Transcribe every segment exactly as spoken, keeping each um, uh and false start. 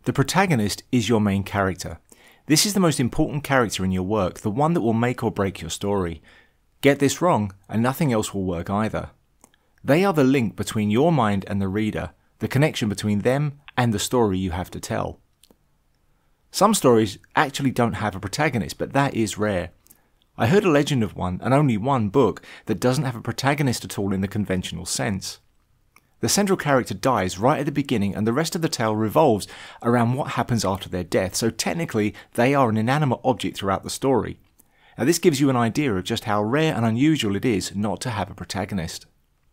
The protagonist is your main character. This is the most important character in your work, the one that will make or break your story. Get this wrong, and nothing else will work either. They are the link between your mind and the reader, the connection between them and the story you have to tell. Some stories actually don't have a protagonist, but that is rare. I heard a legend of one, and only one book, that doesn't have a protagonist at all in the conventional sense. The central character dies right at the beginning, and the rest of the tale revolves around what happens after their death, so technically they are an inanimate object throughout the story. Now this gives you an idea of just how rare and unusual it is not to have a protagonist.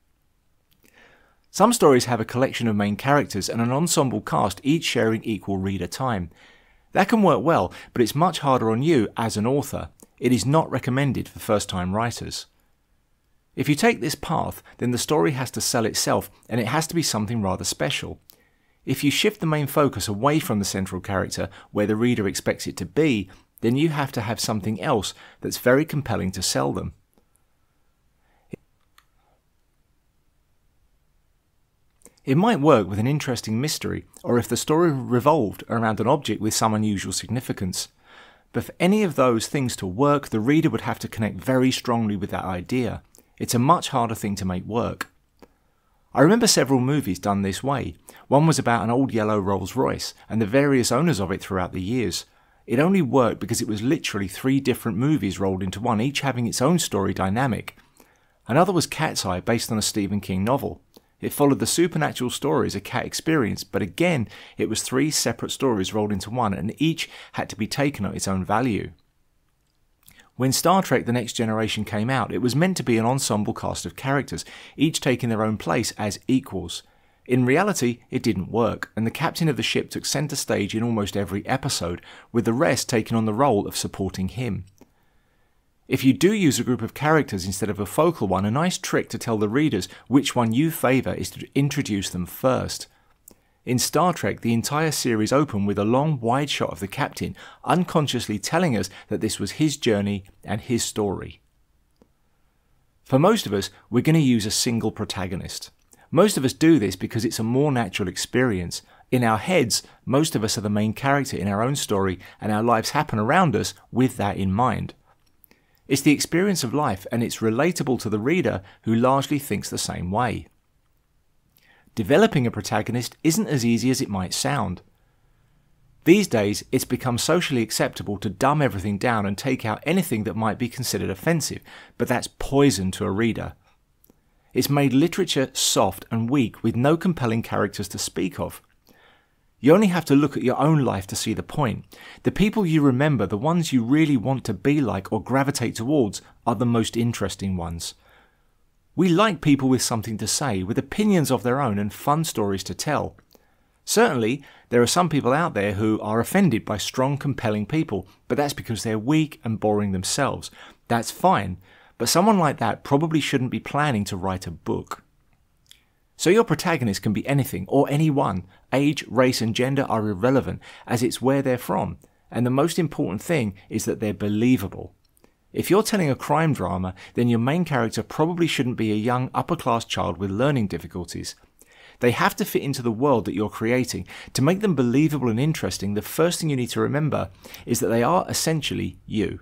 Some stories have a collection of main characters and an ensemble cast, each sharing equal reader time. That can work well, but it's much harder on you as an author. It is not recommended for first-time writers. If you take this path, then the story has to sell itself, and it has to be something rather special. If you shift the main focus away from the central character, where the reader expects it to be, then you have to have something else that's very compelling to sell them. It might work with an interesting mystery, or if the story revolved around an object with some unusual significance. But for any of those things to work, the reader would have to connect very strongly with that idea. It's a much harder thing to make work. I remember several movies done this way. One was about an old yellow Rolls Royce and the various owners of it throughout the years. It only worked because it was literally three different movies rolled into one, each having its own story dynamic. Another was Cat's Eye, based on a Stephen King novel. It followed the supernatural stories a cat experienced, but again it was three separate stories rolled into one, and each had to be taken at its own value. When Star Trek The Next Generation came out, it was meant to be an ensemble cast of characters, each taking their own place as equals. In reality, it didn't work, and the captain of the ship took centre stage in almost every episode, with the rest taking on the role of supporting him. If you do use a group of characters instead of a focal one, a nice trick to tell the readers which one you favour is to introduce them first. In Star Trek, the entire series opened with a long, wide shot of the captain, unconsciously telling us that this was his journey and his story. For most of us, we're going to use a single protagonist. Most of us do this because it's a more natural experience. In our heads, most of us are the main character in our own story, and our lives happen around us with that in mind. It's the experience of life, and it's relatable to the reader who largely thinks the same way. Developing a protagonist isn't as easy as it might sound. These days, it's become socially acceptable to dumb everything down and take out anything that might be considered offensive, but that's poison to a reader. It's made literature soft and weak with no compelling characters to speak of. You only have to look at your own life to see the point. The people you remember, the ones you really want to be like or gravitate towards, are the most interesting ones. We like people with something to say, with opinions of their own and fun stories to tell. Certainly, there are some people out there who are offended by strong, compelling people, but that's because they're weak and boring themselves. That's fine, but someone like that probably shouldn't be planning to write a book. So your protagonist can be anything or anyone. Age, race and gender are irrelevant, as it's where they're from, and the most important thing is that they're believable. If you're telling a crime drama, then your main character probably shouldn't be a young, upper-class child with learning difficulties. They have to fit into the world that you're creating. To make them believable and interesting, the first thing you need to remember is that they are essentially you.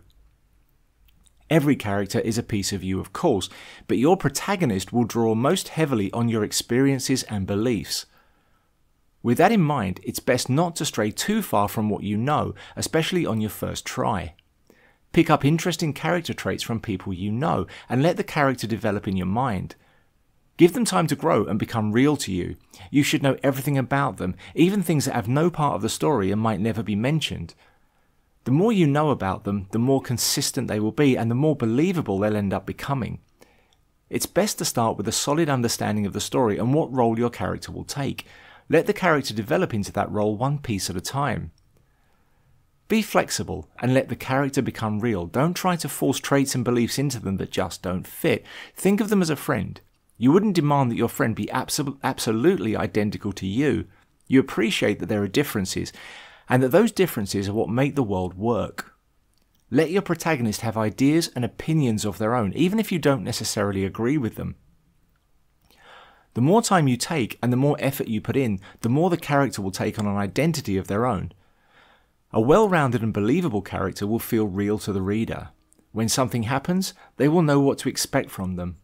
Every character is a piece of you, of course, but your protagonist will draw most heavily on your experiences and beliefs. With that in mind, it's best not to stray too far from what you know, especially on your first try. Pick up interesting character traits from people you know, and let the character develop in your mind. Give them time to grow and become real to you. You should know everything about them, even things that have no part of the story and might never be mentioned. The more you know about them, the more consistent they will be, and the more believable they'll end up becoming. It's best to start with a solid understanding of the story and what role your character will take. Let the character develop into that role one piece at a time. Be flexible and let the character become real. Don't try to force traits and beliefs into them that just don't fit. Think of them as a friend. You wouldn't demand that your friend be absol- absolutely identical to you. You appreciate that there are differences, and that those differences are what make the world work. Let your protagonist have ideas and opinions of their own, even if you don't necessarily agree with them. The more time you take and the more effort you put in, the more the character will take on an identity of their own. A well-rounded and believable character will feel real to the reader. When something happens, they will know what to expect from them.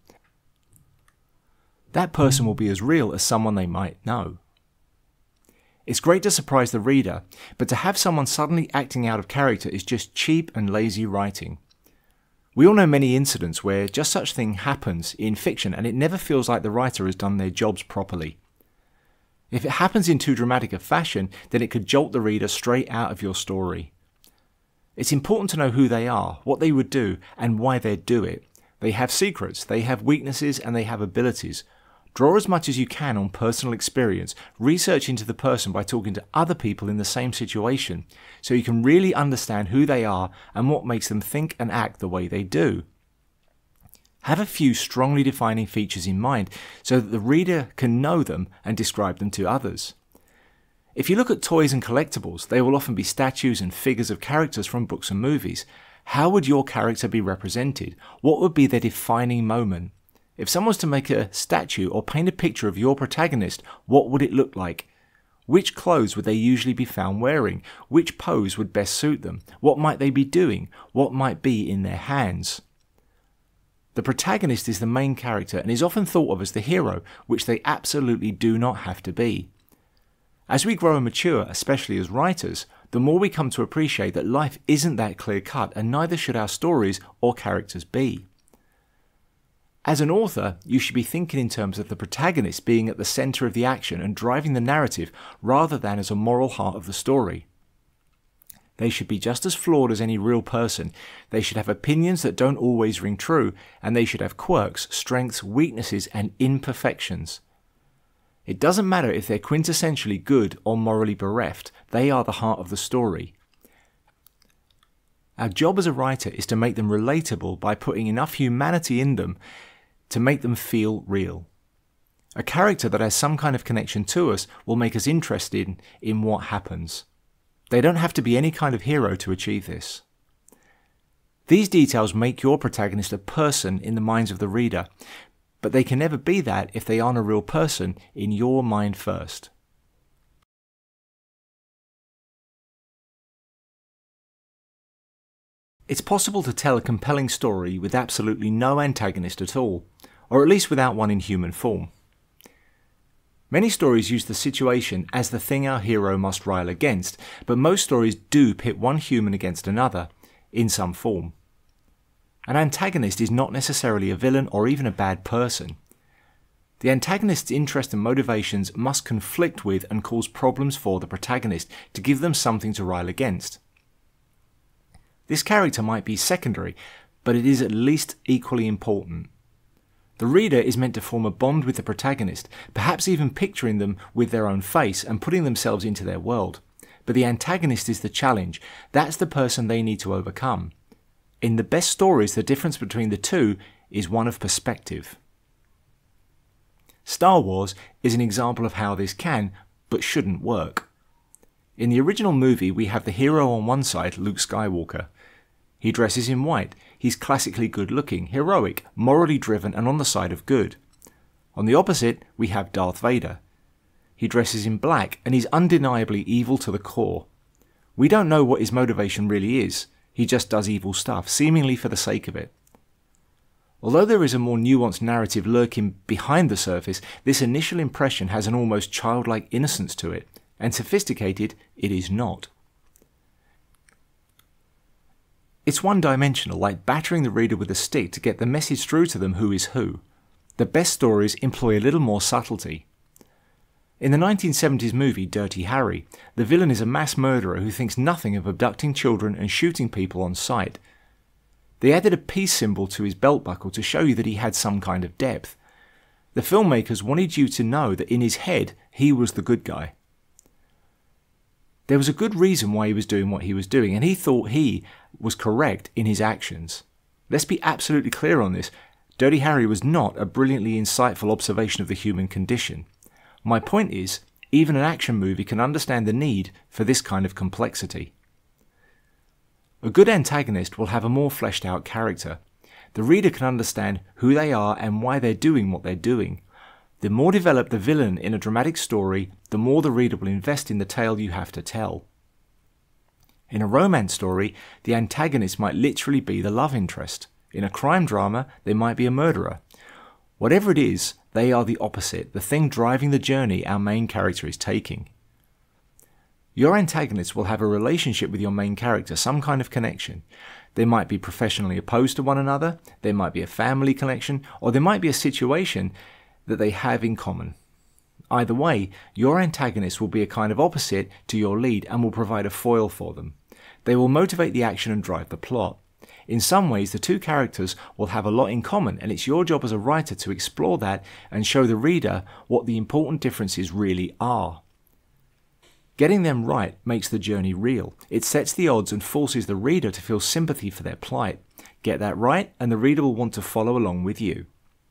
That person will be as real as someone they might know. It's great to surprise the reader, but to have someone suddenly acting out of character is just cheap and lazy writing. We all know many incidents where just such thing happens in fiction and it never feels like the writer has done their jobs properly. If it happens in too dramatic a fashion, then it could jolt the reader straight out of your story. It's important to know who they are, what they would do, and why they'd do it. They have secrets, they have weaknesses, and they have abilities. Draw as much as you can on personal experience, research into the person by talking to other people in the same situation, so you can really understand who they are and what makes them think and act the way they do. Have a few strongly defining features in mind so that the reader can know them and describe them to others. If you look at toys and collectibles, they will often be statues and figures of characters from books and movies. How would your character be represented? What would be their defining moment? If someone was to make a statue or paint a picture of your protagonist, what would it look like? Which clothes would they usually be found wearing? Which pose would best suit them? What might they be doing? What might be in their hands? The protagonist is the main character and is often thought of as the hero, which they absolutely do not have to be. As we grow and mature, especially as writers, the more we come to appreciate that life isn't that clear-cut, and neither should our stories or characters be. As an author, you should be thinking in terms of the protagonist being at the centre of the action and driving the narrative rather than as a moral heart of the story. They should be just as flawed as any real person. They should have opinions that don't always ring true, and they should have quirks, strengths, weaknesses, and imperfections. It doesn't matter if they're quintessentially good or morally bereft, they are the heart of the story. Our job as a writer is to make them relatable by putting enough humanity in them to make them feel real. A character that has some kind of connection to us will make us interested in what happens. They don't have to be any kind of hero to achieve this. These details make your protagonist a person in the minds of the reader, but they can never be that if they aren't a real person in your mind first. It's possible to tell a compelling story with absolutely no antagonist at all, or at least without one in human form. Many stories use the situation as the thing our hero must rile against, but most stories do pit one human against another, in some form. An antagonist is not necessarily a villain or even a bad person. The antagonist's interests and motivations must conflict with and cause problems for the protagonist to give them something to rile against. This character might be secondary, but it is at least equally important. The reader is meant to form a bond with the protagonist, perhaps even picturing them with their own face and putting themselves into their world. But the antagonist is the challenge. That's the person they need to overcome. In the best stories, the difference between the two is one of perspective. Star Wars is an example of how this can, but shouldn't work. In the original movie, we have the hero on one side, Luke Skywalker. He dresses in white. He's classically good-looking, heroic, morally driven, and on the side of good. On the opposite, we have Darth Vader. He dresses in black, and he's undeniably evil to the core. We don't know what his motivation really is. He just does evil stuff, seemingly for the sake of it. Although there is a more nuanced narrative lurking behind the surface, this initial impression has an almost childlike innocence to it, and sophisticated it is not. It's one-dimensional, like battering the reader with a stick to get the message through to them who is who. The best stories employ a little more subtlety. In the nineteen seventies movie Dirty Harry, the villain is a mass murderer who thinks nothing of abducting children and shooting people on sight. They added a peace symbol to his belt buckle to show you that he had some kind of depth. The filmmakers wanted you to know that in his head, he was the good guy. There was a good reason why he was doing what he was doing, and he thought he was correct in his actions. Let's be absolutely clear on this. Dirty Harry was not a brilliantly insightful observation of the human condition. My point is, even an action movie can understand the need for this kind of complexity. A good antagonist will have a more fleshed out character. The reader can understand who they are and why they're doing what they're doing. The more developed the villain in a dramatic story, the more the reader will invest in the tale you have to tell. In a romance story, the antagonist might literally be the love interest. In a crime drama, they might be a murderer. Whatever it is, they are the opposite, the thing driving the journey our main character is taking. Your antagonist will have a relationship with your main character, some kind of connection. They might be professionally opposed to one another, there might be a family connection, or there might be a situation that they have in common. Either way, your antagonist will be a kind of opposite to your lead and will provide a foil for them. They will motivate the action and drive the plot. In some ways, the two characters will have a lot in common, and it's your job as a writer to explore that and show the reader what the important differences really are. Getting them right makes the journey real. It sets the odds and forces the reader to feel sympathy for their plight. Get that right, and the reader will want to follow along with you.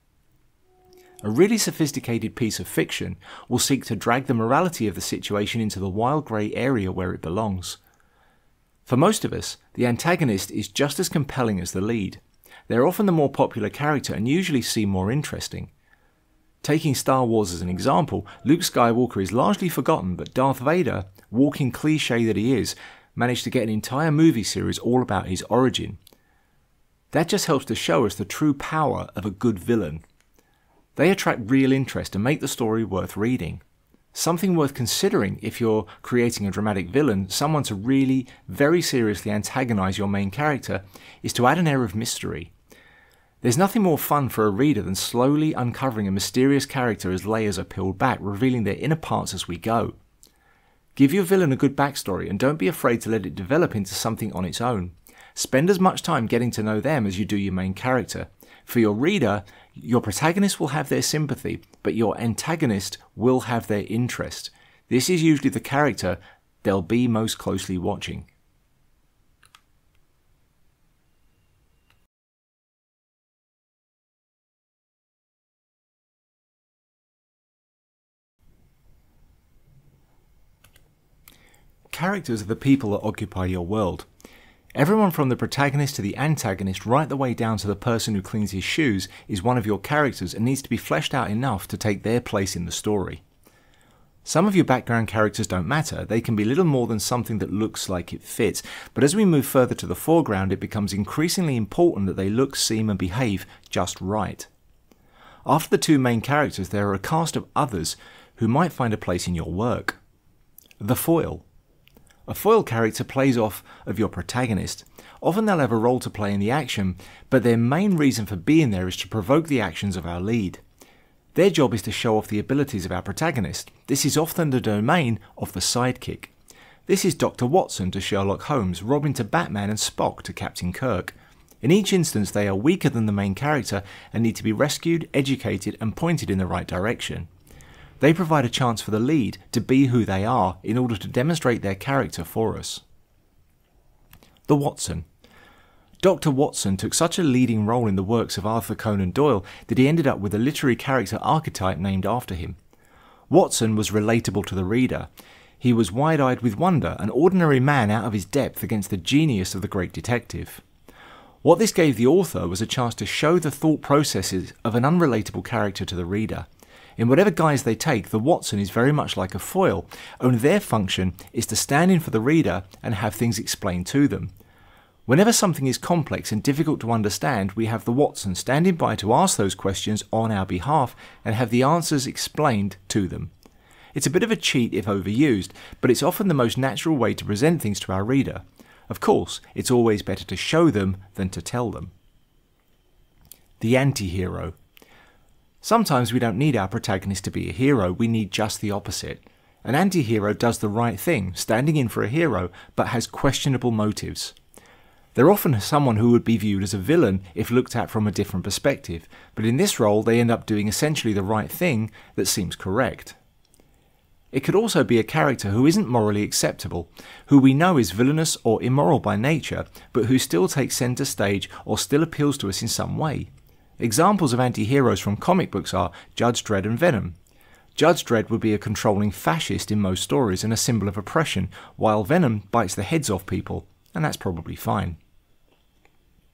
A really sophisticated piece of fiction will seek to drag the morality of the situation into the wild grey area where it belongs. For most of us, the antagonist is just as compelling as the lead. They're often the more popular character and usually seem more interesting. Taking Star Wars as an example, Luke Skywalker is largely forgotten, but Darth Vader, walking cliché that he is, managed to get an entire movie series all about his origin. That just helps to show us the true power of a good villain. They attract real interest and make the story worth reading. Something worth considering if you're creating a dramatic villain, someone to really, very seriously antagonize your main character, is to add an air of mystery. There's nothing more fun for a reader than slowly uncovering a mysterious character as layers are peeled back, revealing their inner parts as we go. Give your villain a good backstory and don't be afraid to let it develop into something on its own. Spend as much time getting to know them as you do your main character. For your reader, your protagonist will have their sympathy, but your antagonist will have their interest. This is usually the character they'll be most closely watching. Characters are the people that occupy your world. Everyone from the protagonist to the antagonist right the way down to the person who cleans his shoes is one of your characters and needs to be fleshed out enough to take their place in the story. Some of your background characters don't matter, they can be little more than something that looks like it fits, but as we move further to the foreground it becomes increasingly important that they look, seem and behave just right. After the two main characters there are a cast of others who might find a place in your work. The foil. A foil character plays off of your protagonist. Often they'll have a role to play in the action, but their main reason for being there is to provoke the actions of our lead. Their job is to show off the abilities of our protagonist. This is often the domain of the sidekick. This is Doctor Watson to Sherlock Holmes, Robin to Batman and Spock to Captain Kirk. In each instance they are weaker than the main character and need to be rescued, educated and pointed in the right direction. They provide a chance for the lead to be who they are in order to demonstrate their character for us. The Watson. Doctor Watson took such a leading role in the works of Arthur Conan Doyle that he ended up with a literary character archetype named after him. Watson was relatable to the reader. He was wide-eyed with wonder, an ordinary man out of his depth against the genius of the great detective. What this gave the author was a chance to show the thought processes of an unrelatable character to the reader. In whatever guise they take, the Watson is very much like a foil, only their function is to stand in for the reader and have things explained to them. Whenever something is complex and difficult to understand, we have the Watson standing by to ask those questions on our behalf and have the answers explained to them. It's a bit of a cheat if overused, but it's often the most natural way to present things to our reader. Of course, it's always better to show them than to tell them. The anti-hero. Sometimes we don't need our protagonist to be a hero, we need just the opposite. An anti-hero does the right thing, standing in for a hero, but has questionable motives. They're often someone who would be viewed as a villain if looked at from a different perspective, but in this role they end up doing essentially the right thing that seems correct. It could also be a character who isn't morally acceptable, who we know is villainous or immoral by nature, but who still takes centre stage or still appeals to us in some way. Examples of anti-heroes from comic books are Judge Dredd and Venom. Judge Dredd would be a controlling fascist in most stories and a symbol of oppression, while Venom bites the heads off people, and that's probably fine.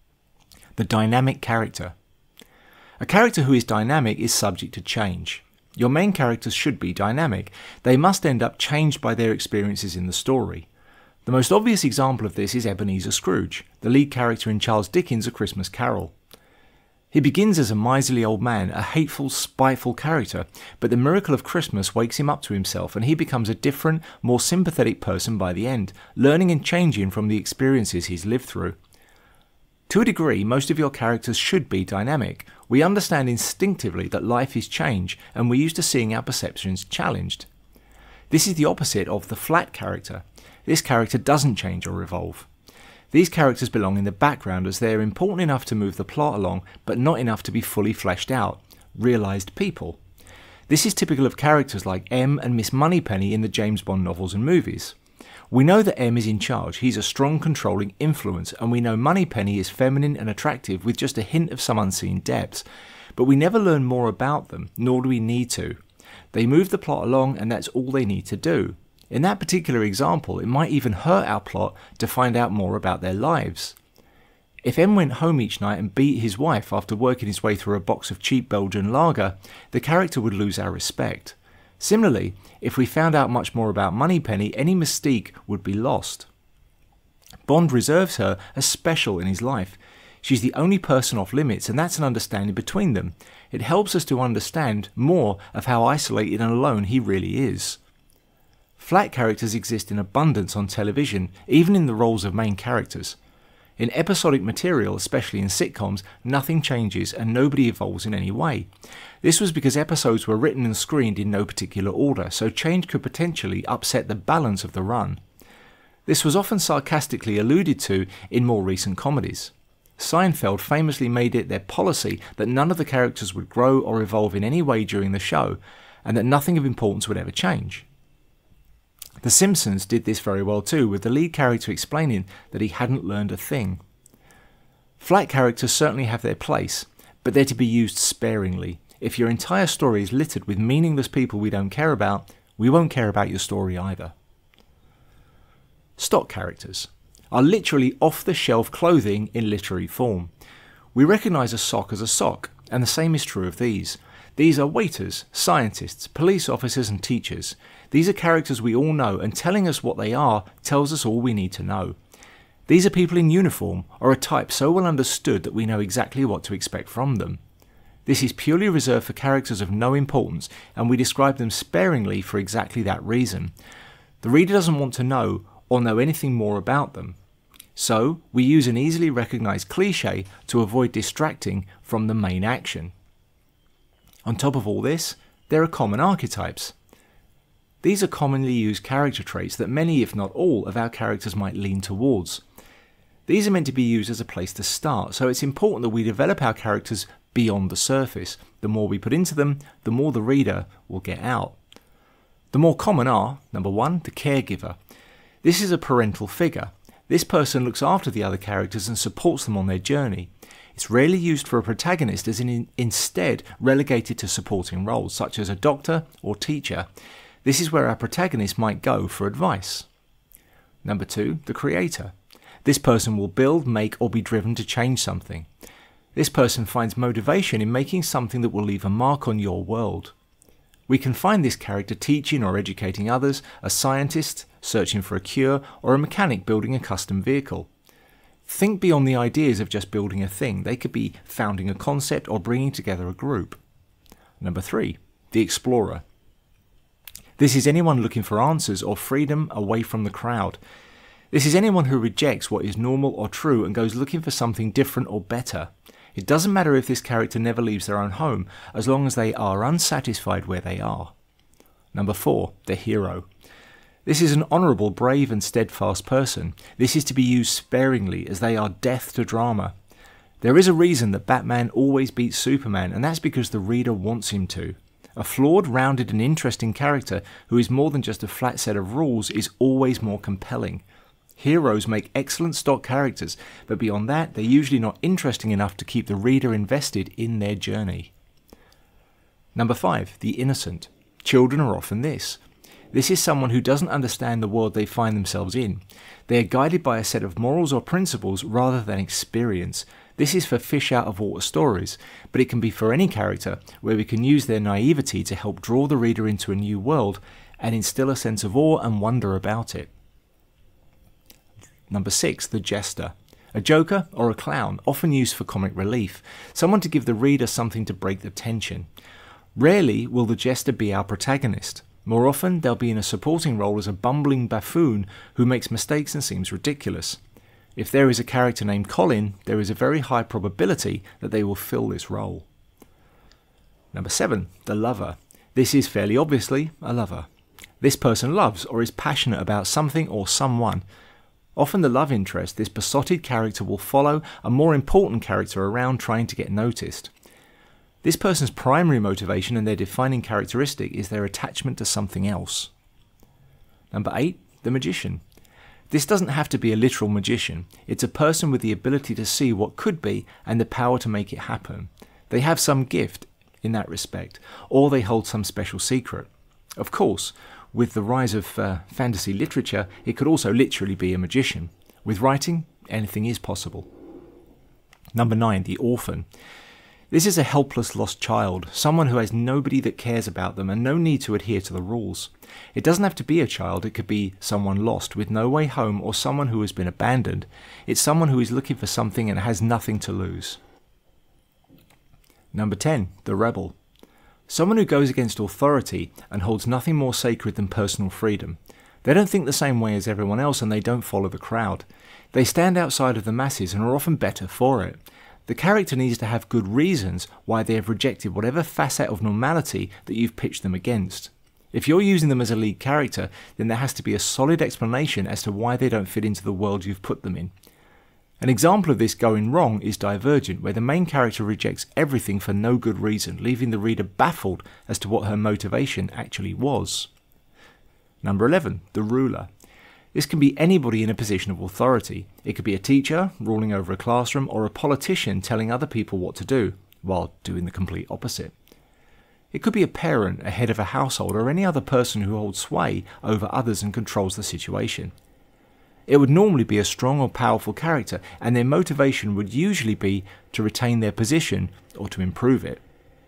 The dynamic character. A character who is dynamic is subject to change. Your main characters should be dynamic. They must end up changed by their experiences in the story. The most obvious example of this is Ebenezer Scrooge, the lead character in Charles Dickens' A Christmas Carol. He begins as a miserly old man, a hateful, spiteful character, but the miracle of Christmas wakes him up to himself and he becomes a different, more sympathetic person by the end, learning and changing from the experiences he's lived through. To a degree, most of your characters should be dynamic. We understand instinctively that life is change and we're used to seeing our perceptions challenged. This is the opposite of the flat character. This character doesn't change or evolve. These characters belong in the background as they are important enough to move the plot along, but not enough to be fully fleshed out, realised people. This is typical of characters like M and Miss Moneypenny in the James Bond novels and movies. We know that M is in charge, he's a strong controlling influence, and we know Moneypenny is feminine and attractive with just a hint of some unseen depths, but we never learn more about them, nor do we need to. They move the plot along and that's all they need to do. In that particular example, it might even hurt our plot to find out more about their lives. If M went home each night and beat his wife after working his way through a box of cheap Belgian lager, the character would lose our respect. Similarly, if we found out much more about Moneypenny, any mystique would be lost. Bond reserves her as special in his life. She's the only person off limits, and that's an understanding between them. It helps us to understand more of how isolated and alone he really is. Flat characters exist in abundance on television, even in the roles of main characters. In episodic material, especially in sitcoms, nothing changes and nobody evolves in any way. This was because episodes were written and screened in no particular order, so change could potentially upset the balance of the run. This was often sarcastically alluded to in more recent comedies. Seinfeld famously made it their policy that none of the characters would grow or evolve in any way during the show, and that nothing of importance would ever change. The Simpsons did this very well too, with the lead character explaining that he hadn't learned a thing. Flat characters certainly have their place, but they're to be used sparingly. If your entire story is littered with meaningless people we don't care about, we won't care about your story either. Stock characters are literally off-the-shelf clothing in literary form. We recognise a sock as a sock, and the same is true of these. These are waiters, scientists, police officers and teachers. These are characters we all know, and telling us what they are tells us all we need to know. These are people in uniform, or a type so well understood that we know exactly what to expect from them. This is purely reserved for characters of no importance, and we describe them sparingly for exactly that reason. The reader doesn't want to know or know anything more about them. So, we use an easily recognised cliché to avoid distracting from the main action. On top of all this, there are common archetypes. These are commonly used character traits that many, if not all, of our characters might lean towards. These are meant to be used as a place to start, so it's important that we develop our characters beyond the surface. The more we put into them, the more the reader will get out. The more common are, number one, the caregiver. This is a parental figure. This person looks after the other characters and supports them on their journey. It's rarely used for a protagonist, as in instead relegated to supporting roles, such as a doctor or teacher. This is where our protagonist might go for advice. Number two, the creator. This person will build, make, or be driven to change something. This person finds motivation in making something that will leave a mark on your world. We can find this character teaching or educating others, a scientist searching for a cure, or a mechanic building a custom vehicle. Think beyond the ideas of just building a thing. They could be founding a concept or bringing together a group. Number three, the explorer. This is anyone looking for answers or freedom away from the crowd. This is anyone who rejects what is normal or true and goes looking for something different or better. It doesn't matter if this character never leaves their own home, as long as they are unsatisfied where they are. Number four, the hero. This is an honourable, brave and steadfast person. This is to be used sparingly, as they are death to drama. There is a reason that Batman always beats Superman, and that's because the reader wants him to. A flawed, rounded and interesting character who is more than just a flat set of rules is always more compelling. Heroes make excellent stock characters, but beyond that, they're usually not interesting enough to keep the reader invested in their journey. Number five, the innocent. Children are often this. This is someone who doesn't understand the world they find themselves in. They are guided by a set of morals or principles rather than experience. This is for fish out of water stories, but it can be for any character where we can use their naivety to help draw the reader into a new world and instill a sense of awe and wonder about it. Number six, the jester. A joker or a clown, often used for comic relief, someone to give the reader something to break the tension. Rarely will the jester be our protagonist. More often, they'll be in a supporting role as a bumbling buffoon who makes mistakes and seems ridiculous. If there is a character named Colin, there is a very high probability that they will fill this role. Number seven, the lover. This is fairly obviously a lover. This person loves or is passionate about something or someone. Often the love interest, this besotted character, will follow a more important character around trying to get noticed. This person's primary motivation and their defining characteristic is their attachment to something else. Number eight, the magician. This doesn't have to be a literal magician. It's a person with the ability to see what could be and the power to make it happen. They have some gift in that respect, or they hold some special secret. Of course, with the rise of uh, fantasy literature, it could also literally be a magician. With writing, anything is possible. Number nine, the orphan. This is a helpless lost child, someone who has nobody that cares about them and no need to adhere to the rules. It doesn't have to be a child, it could be someone lost with no way home or someone who has been abandoned. It's someone who is looking for something and has nothing to lose. Number ten, the rebel. Someone who goes against authority and holds nothing more sacred than personal freedom. They don't think the same way as everyone else and they don't follow the crowd. They stand outside of the masses and are often better for it. The character needs to have good reasons why they have rejected whatever facet of normality that you've pitched them against. If you're using them as a lead character, then there has to be a solid explanation as to why they don't fit into the world you've put them in. An example of this going wrong is Divergent, where the main character rejects everything for no good reason, leaving the reader baffled as to what her motivation actually was. Number eleven, the ruler. This can be anybody in a position of authority. It could be a teacher ruling over a classroom or a politician telling other people what to do, while doing the complete opposite. It could be a parent, a head of a household, or any other person who holds sway over others and controls the situation. It would normally be a strong or powerful character, and their motivation would usually be to retain their position or to improve it.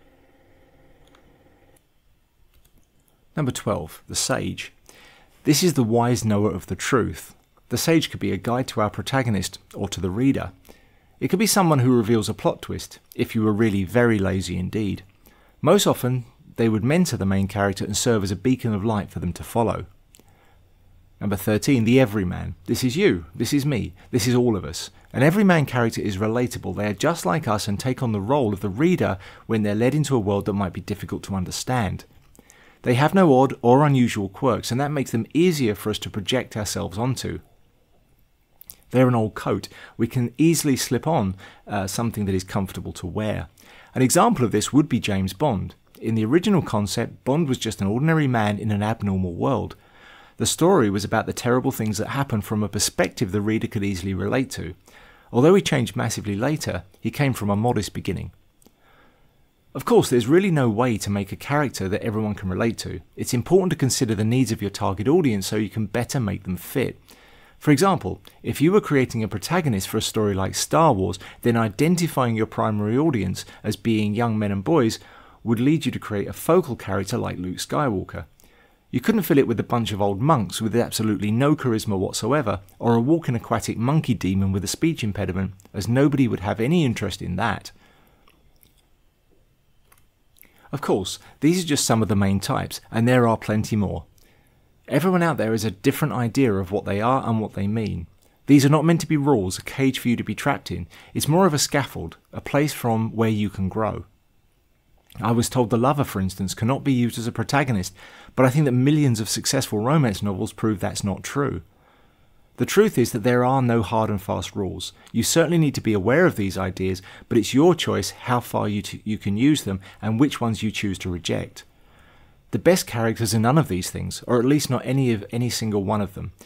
Number twelve, the sage. This is the wise knower of the truth. The sage could be a guide to our protagonist or to the reader. It could be someone who reveals a plot twist, if you were really very lazy indeed. Most often, they would mentor the main character and serve as a beacon of light for them to follow. Number thirteen, the everyman. This is you, this is me, this is all of us. An everyman character is relatable. They are just like us and take on the role of the reader when they're led into a world that might be difficult to understand. They have no odd or unusual quirks, and that makes them easier for us to project ourselves onto. They're an old coat. We can easily slip on uh, something that is comfortable to wear. An example of this would be James Bond. In the original concept, Bond was just an ordinary man in an abnormal world. The story was about the terrible things that happened from a perspective the reader could easily relate to. Although he changed massively later, he came from a modest beginning. Of course, there's really no way to make a character that everyone can relate to. It's important to consider the needs of your target audience so you can better make them fit. For example, if you were creating a protagonist for a story like Star Wars, then identifying your primary audience as being young men and boys would lead you to create a focal character like Luke Skywalker. You couldn't fill it with a bunch of old monks with absolutely no charisma whatsoever, or a walking aquatic monkey demon with a speech impediment, as nobody would have any interest in that. Of course, these are just some of the main types, and there are plenty more. Everyone out there has a different idea of what they are and what they mean. These are not meant to be rules, a cage for you to be trapped in. It's more of a scaffold, a place from where you can grow. I was told the lover, for instance, cannot be used as a protagonist, but I think that millions of successful romance novels prove that's not true. The truth is that there are no hard and fast rules. You certainly need to be aware of these ideas, but it's your choice how far you, t- you can use them and which ones you choose to reject. The best characters are none of these things, or at least not any of any single one of them.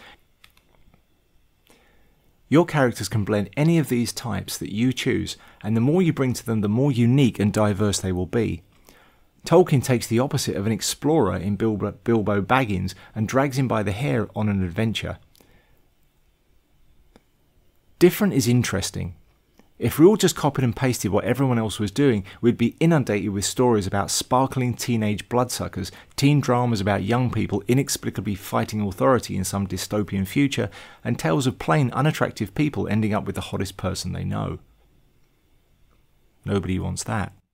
Your characters can blend any of these types that you choose, and the more you bring to them, the more unique and diverse they will be. Tolkien takes the opposite of an explorer in Bilbo, Bilbo Baggins and drags him by the hair on an adventure. Different is interesting. If we all just copied and pasted what everyone else was doing, we'd be inundated with stories about sparkling teenage bloodsuckers, teen dramas about young people inexplicably fighting authority in some dystopian future, and tales of plain unattractive people ending up with the hottest person they know. Nobody wants that.